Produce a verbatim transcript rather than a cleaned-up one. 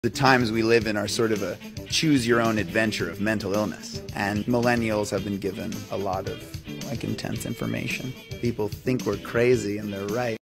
The times we live in are sort of a choose-your-own-adventure of mental illness, and millennials have been given a lot of, like, intense information. People think we're crazy, and they're right.